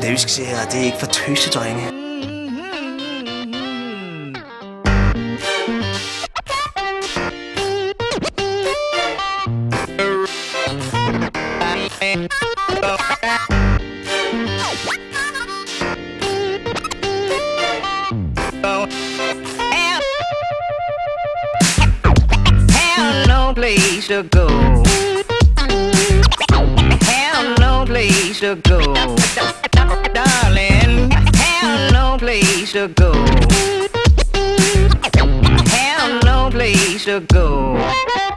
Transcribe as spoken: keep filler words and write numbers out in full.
Det vi skal se her, det er ikke for tøsedrenge. Place to go. Have no place to go, darling. Have no place to go. Have no place to go.